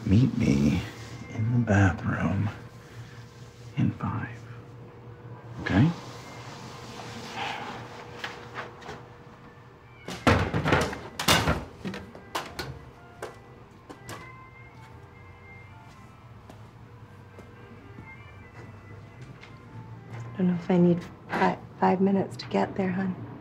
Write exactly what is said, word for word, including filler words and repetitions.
Meet me in the bathroom in five. Okay? I don't know if I need five, five minutes to get there, hon.